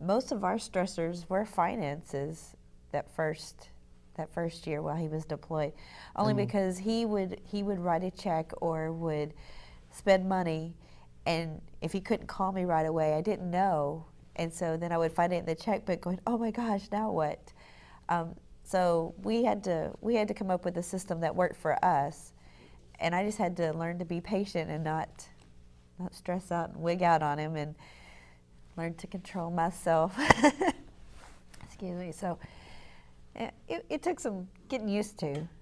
most of our stressors were finances that first year while he was deployed, only because he would write a check or would spend money, and if he couldn't call me right away, I didn't know, and so then I would find it in the checkbook going, oh my gosh, now what? So we had to come up with a system that worked for us, and I just had to learn to be patient and not stress out and wig out on him, and learn to control myself. Excuse me. So it took some getting used to.